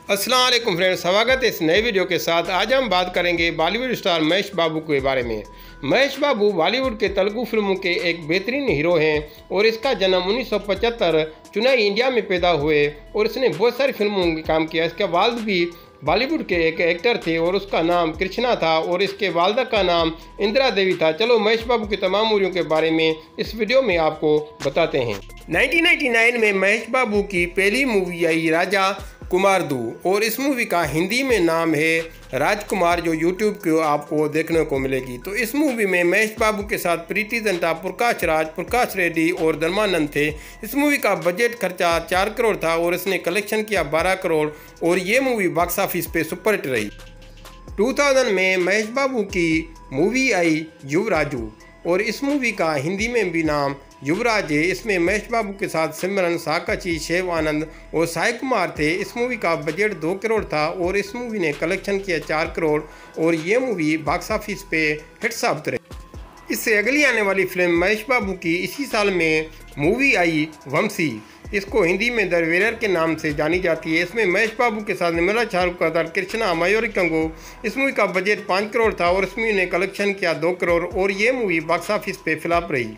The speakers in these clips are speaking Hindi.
अस्सलाम वालेकुम फ्रेंड्स, स्वागत है इस नए वीडियो के साथ। आज हम बात करेंगे बॉलीवुड स्टार महेश बाबू के बारे में। महेश बाबू बॉलीवुड के तेलुगु फिल्मों के एक बेहतरीन हीरो हैं और इसका जन्म 1975 चेन्नई इंडिया में पैदा हुए और इसने बहुत सारी फिल्मों में काम किया। इसके वालिद भी बॉलीवुड के एक एक्टर थे और उसका नाम कृष्णा था और इसके वालदा का नाम इंदिरा देवी था। चलो महेश बाबू की तमाम मूवियों के बारे में इस वीडियो में आपको बताते हैं। 1999 में महेश बाबू की पहली मूवी आई राजा कुमार दू और इस मूवी का हिंदी में नाम है राजकुमार, जो यूट्यूब को आपको देखने को मिलेगी। तो इस मूवी में महेश बाबू के साथ प्रीति जिंटा, प्रकाश राज, प्रकाश रेड्डी और धर्मानंद थे। इस मूवी का बजट खर्चा 4 करोड़ था और इसने कलेक्शन किया 12 करोड़ और ये मूवी बॉक्स ऑफिस पे सुपरहिट रही। 2000 में महेश बाबू की मूवी आई युवराजू और इस मूवी का हिंदी में भी नाम युवराज है। इसमें महेश बाबू के साथ सिमरन, साकाची, शिव आनंद और साई कुमार थे। इस मूवी का बजट 2 करोड़ था और इस मूवी ने कलेक्शन किया 4 करोड़ और ये मूवी बॉक्स ऑफिस पे हिट साबित रही। इससे अगली आने वाली फिल्म महेश बाबू की इसी साल में मूवी आई वंशी। इसको हिंदी में द वेरियर के नाम से जानी जाती है। इसमें महेश बाबू के साथ निर्मला शाहरुख का कृष्णा, मयूरी कंगो। इस मूवी का बजट 5 करोड़ था और इस मूवी ने कलेक्शन किया 2 करोड़ और ये मूवी बॉक्स ऑफिस पे फ्लॉप रही।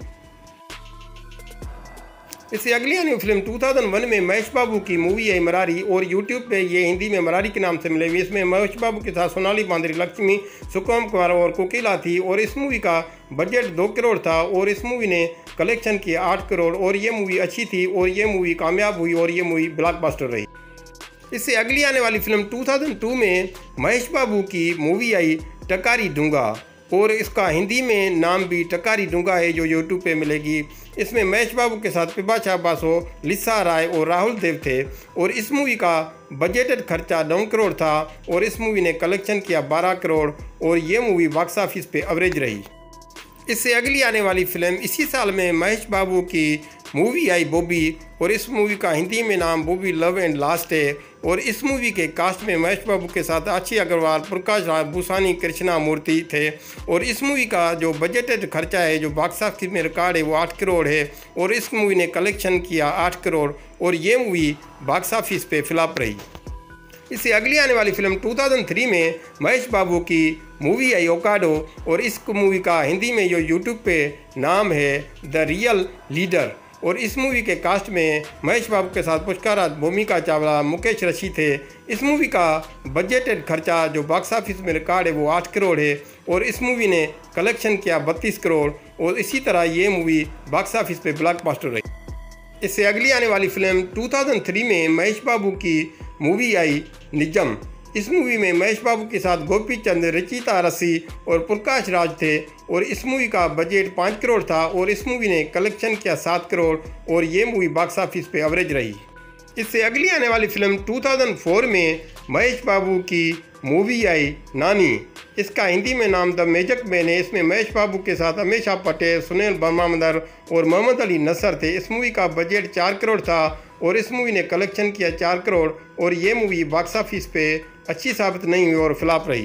इससे अगली आने फिल्म 2001 में महेश बाबू की मूवी आई मरारी और यूट्यूब पे ये हिंदी में मरारी के नाम से मिलेगी। इसमें महेश बाबू के साथ सोनाली बांद्री, लक्ष्मी, सुकुमार कुमार और कोकिला थी और इस मूवी का बजट 2 करोड़ था और इस मूवी ने कलेक्शन किया 8 करोड़ और ये मूवी अच्छी थी और ये मूवी कामयाब हुई और ये मूवी ब्लॉकबस्टर रही। इससे अगली आने वाली फिल्म 2002 में महेश बाबू की मूवी आई टकारी दूंगा और इसका हिंदी में नाम भी टकारी दूंगा है, जो यूट्यूब पे मिलेगी। इसमें महेश बाबू के साथ बिपाशा बासु, लिसा राय और राहुल देव थे और इस मूवी का बजटेड खर्चा 9 करोड़ था और इस मूवी ने कलेक्शन किया 12 करोड़ और ये मूवी बॉक्स ऑफिस पे एवरेज रही। इससे अगली आने वाली फिल्म इसी साल में महेश बाबू की मूवी आई बॉबी और इस मूवी का हिंदी में नाम बॉबी लव एंड लास्ट है और इस मूवी के कास्ट में महेश बाबू के साथ आशी अग्रवाल, प्रकाश राज, भूसानी, कृष्णा मूर्ति थे और इस मूवी का जो बजटेड खर्चा है, जो बॉक्स ऑफिस में रिकॉर्ड है, वो 8 करोड़ है और इस मूवी ने कलेक्शन किया 8 करोड़ और ये मूवी बॉक्स ऑफिस पे फ्लॉप रही। इससे अगली आने वाली फिल्म 2003 में महेश बाबू की मूवी आई ओकाडो और इस मूवी का हिंदी में जो यूट्यूब पे नाम है द रियल लीडर और इस मूवी के कास्ट में महेश बाबू के साथ पुष्कर राज, भूमिका चावला, मुकेश रशी थे। इस मूवी का बजटेड खर्चा जो बॉक्स ऑफिस में रिकॉर्ड है, वो 8 करोड़ है और इस मूवी ने कलेक्शन किया 32 करोड़ और इसी तरह ये मूवी बॉक्स ऑफिस पे ब्लॉकबस्टर रही। इससे अगली आने वाली फिल्म 2003 में महेश बाबू की मूवी आई निजम। इस मूवी में महेश बाबू के साथ गोपी चंद, रचिता रसी और प्रकाश राज थे और इस मूवी का बजट 5 करोड़ था और इस मूवी ने कलेक्शन किया 7 करोड़ और ये मूवी बॉक्स ऑफिस पे एवरेज रही। इससे अगली आने वाली फिल्म 2004 में महेश बाबू की मूवी आई नानी। इसका हिंदी में नाम द मैजिक मैन है। इसमें महेश बाबू के साथ अमीषा पटेल, सुनील बर्मामदर और मोहम्मद अली नसर थे। इस मूवी का बजट 4 करोड़ था और इस मूवी ने कलेक्शन किया 4 करोड़ और ये मूवी बॉक्स ऑफिस पे अच्छी साबित नहीं हुई और फ्लॉप रही।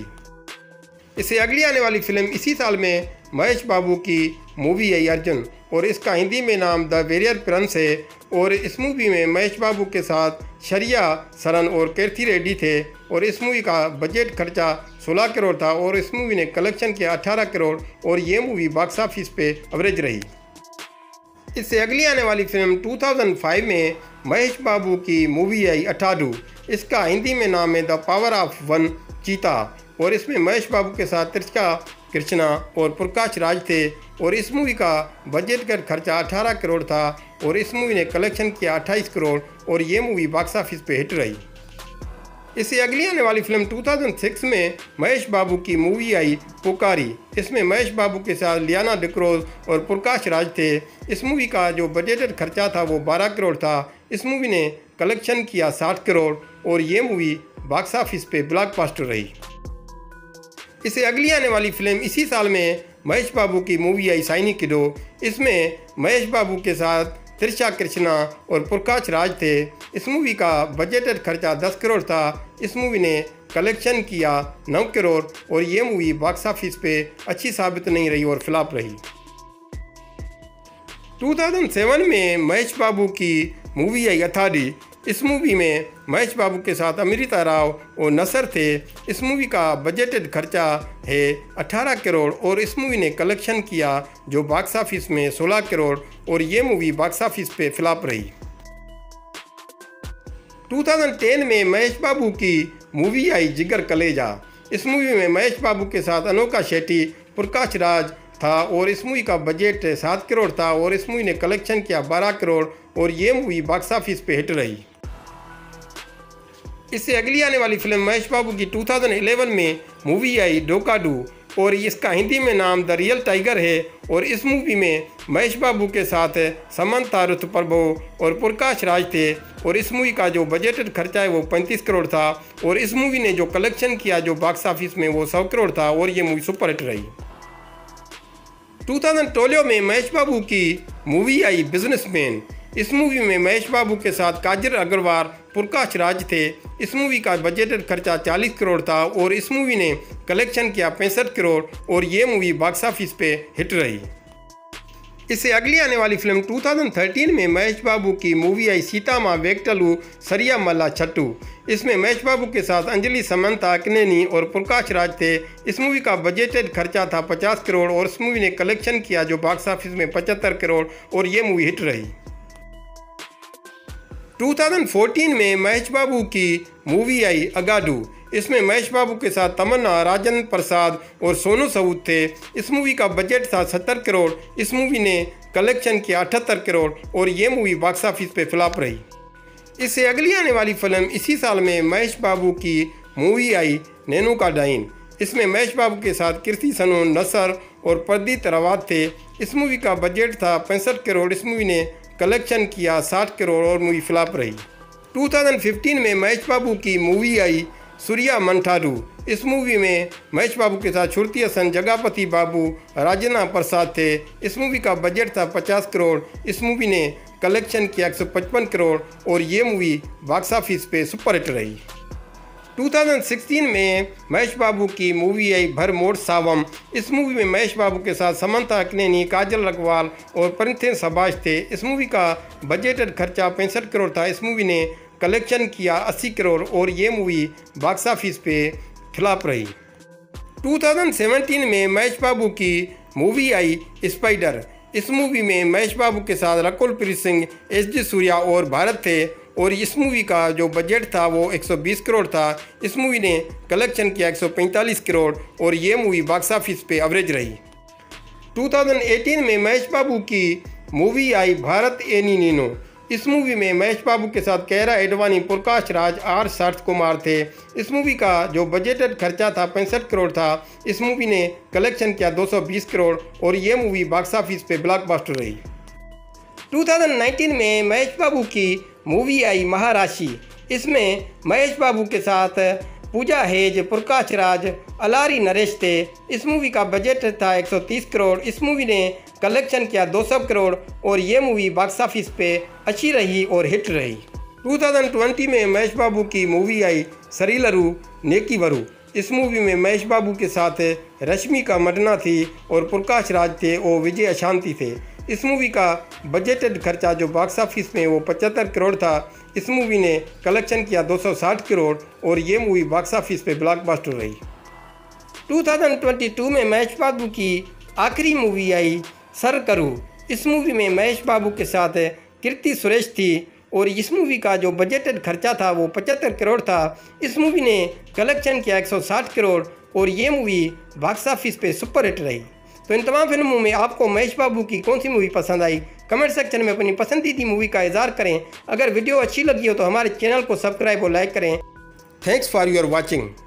इससे अगली आने वाली फिल्म इसी साल में महेश बाबू की मूवी आई अर्जुन और इसका हिंदी में नाम द वेरियर प्रिंस है और इस मूवी में महेश बाबू के साथ शरिया सरन और कीर्ति रेड्डी थे और इस मूवी का बजट खर्चा 16 करोड़ था और इस मूवी ने कलेक्शन किया 18 करोड़ और ये मूवी बॉक्स ऑफिस पे एवरेज रही। इससे अगली आने वाली फिल्म 2005 में महेश बाबू की मूवी आई अठाडू। इसका हिंदी में नाम है द पावर ऑफ वन चीता और इसमें महेश बाबू के साथ त्रिषा, कृष्णा और प्रकाश राज थे और इस मूवी का बजट का खर्चा 18 करोड़ था और इस मूवी ने कलेक्शन किया 28 करोड़ और ये मूवी बॉक्स ऑफिस पे हिट रही। इससे अगली आने वाली फिल्म 2006 में महेश बाबू की मूवी आई पुकारी। इसमें महेश बाबू के साथ लियाना डिक्रोज और प्रकाश राज थे। इस मूवी का जो बजटेड खर्चा था वो 12 करोड़ था। इस मूवी ने कलेक्शन किया 60 करोड़ और ये मूवी बॉक्स ऑफिस पे ब्लॉकबस्टर रही। इससे अगली आने वाली फिल्म इसी साल में महेश बाबू की मूवी आई साइनी किडो। इसमें महेश बाबू के साथ त्रिषा, कृष्णा और प्रकाश राज थे। इस मूवी का बजटेड खर्चा 10 करोड़ था। इस मूवी ने कलेक्शन किया 9 करोड़ और ये मूवी बॉक्स ऑफिस पे अच्छी साबित नहीं रही और फ्लॉप रही। 2007 में महेश बाबू की मूवी आई अथाडी। इस मूवी में महेश बाबू के साथ अमृता राव और नसर थे। इस मूवी का बजटेड खर्चा है 18 करोड़ और इस मूवी ने कलेक्शन किया जो बॉक्स ऑफिस में 16 करोड़ और ये मूवी बॉक्स ऑफिस पे फ्लॉप रही। 2010 में महेश बाबू की मूवी आई जिगर कलेजा। इस मूवी में महेश बाबू के साथ अनोखा शेट्टी, प्रकाश राज था और इस मूवी का बजट 7 करोड़ था और इस मूवी ने कलेक्शन किया 12 करोड़ और ये मूवी बॉक्स ऑफिस पे हिट रही। इससे अगली आने वाली फिल्म महेश बाबू की 2011 में मूवी आई डोकाडू और इसका हिंदी में नाम द रियल टाइगर है और इस मूवी में महेश बाबू के साथ समंता रुतप्रभु और प्रकाश राज थे और इस मूवी का जो बजटेड खर्चा है वो 35 करोड़ था और इस मूवी ने जो कलेक्शन किया जो बॉक्स ऑफिस में वो 100 करोड़ था और ये मूवी सुपरहिट रही। 2012 में महेश बाबू की मूवी आई बिजनेसमैन। इस मूवी में महेश बाबू के साथ काजल अग्रवाल, प्रकाश राज थे। इस मूवी का बजटेड खर्चा 40 करोड़ था और इस मूवी ने कलेक्शन किया 65 करोड़ और ये मूवी बॉक्स ऑफिस पे हिट रही। इससे अगली आने वाली फिल्म 2013 में महेश बाबू की मूवी आई सीता माँ वेंकटलू सरिया मल्ला छट्टू। इसमें महेश बाबू के साथ अंजलि, समंता, अक्नेनी और प्रकाश राज थे। इस मूवी का बजटेड खर्चा था 50 करोड़ और इस मूवी ने कलेक्शन किया जो बॉक्स ऑफिस में 75 करोड़ और ये मूवी हिट रही। 2014 में महेश बाबू की मूवी आई अगाडू। इसमें महेश बाबू के साथ तमन्ना, राजेंद्र प्रसाद और सोनू सूद थे। इस मूवी का बजट था 70 करोड़। इस मूवी ने कलेक्शन किया 78 करोड़ और ये मूवी बॉक्स ऑफिस पे फ्लॉप रही। इससे अगली आने वाली फिल्म इसी साल में महेश बाबू की मूवी आई नैनू का डाइन। इसमें महेश बाबू के साथ कीर्ति सनोन, नसर और प्रदीप रावत थे। इस मूवी का बजट था 65 करोड़। इस मूवी ने कलेक्शन किया 60 करोड़ और मूवी फ्लॉप रही। 2015 में महेश बाबू की मूवी आई सूर्या मंठारू। इस मूवी में महेश बाबू के साथ श्रुति हसन, जगपति बाबू, राजेंद्र प्रसाद थे। इस मूवी का बजट था 50 करोड़। इस मूवी ने कलेक्शन किया 155 करोड़ और ये मूवी बॉक्स ऑफिस पे सुपरहिट रही। 2016 में महेश बाबू की मूवी आई भरमोड़ सावम। इस मूवी में महेश बाबू के साथ समंता अक्नेनी, काजल अग्रवाल और परिणीति सबाज थे। इस मूवी का बजटेड खर्चा 65 करोड़ था। इस मूवी ने कलेक्शन किया 80 करोड़ और ये मूवी बॉक्स ऑफिस पे फ्लॉप रही। 2017 में महेश बाबू की मूवी आई स्पाइडर। इस मूवी में महेश बाबू के साथ रकुल प्रीत सिंह, एस.डी. सूर्या और भारत थे और इस मूवी का जो बजट था वो 120 करोड़ था। इस मूवी ने कलेक्शन किया 145 करोड़ और ये मूवी बॉक्स ऑफिस पे एवरेज रही। 2018 में महेश बाबू की मूवी आई भारत एनी नीनो। इस मूवी में महेश बाबू के साथ कैरा एडवाणी, प्रकाश राज, आर शरत कुमार थे। इस मूवी का जो बजटेड खर्चा था 65 करोड़ था। इस मूवी ने कलेक्शन किया 220 करोड़ और ये मूवी बॉक्स ऑफिस पे ब्लॉकबस्टर रही। 2019 में महेश बाबू की मूवी आई महाराशि। इसमें महेश बाबू के साथ पूजा हेज, प्रकाश राज, अलारी नरेश थे। इस मूवी का बजट था 130 करोड़। इस मूवी ने कलेक्शन किया 200 करोड़ और ये मूवी बॉक्स ऑफिस पे अच्छी रही और हिट रही। 2020 में महेश बाबू की मूवी आई सरीलरू नेकीवरू। इस मूवी में महेश बाबू के साथ रश्मिका मंडना थी और प्रकाश राज थे और विजय अशांति थे। इस मूवी का बजटेड खर्चा जो बॉक्स ऑफिस में वो 75 करोड़ था। इस मूवी ने कलेक्शन किया 260 करोड़ और ये मूवी बॉक्स ऑफिस पे ब्लॉकबस्टर रही। 2022 में महेश बाबू की आखिरी मूवी आई सर करू। इस मूवी में महेश बाबू के साथ कीर्ति सुरेश थी और इस मूवी का जो बजटेड खर्चा था वो 75 करोड़ था। इस मूवी ने कलेक्शन किया 160 करोड़ और ये मूवी बॉक्स ऑफिस पे सुपरहिट रही। तो इन तमाम फिल्मों में आपको महेश बाबू की कौन सी मूवी पसंद आई, कमेंट सेक्शन में अपनी पसंदीदा मूवी का इज़हार करें। अगर वीडियो अच्छी लगी हो तो हमारे चैनल को सब्सक्राइब और लाइक करें। Thanks for your watching.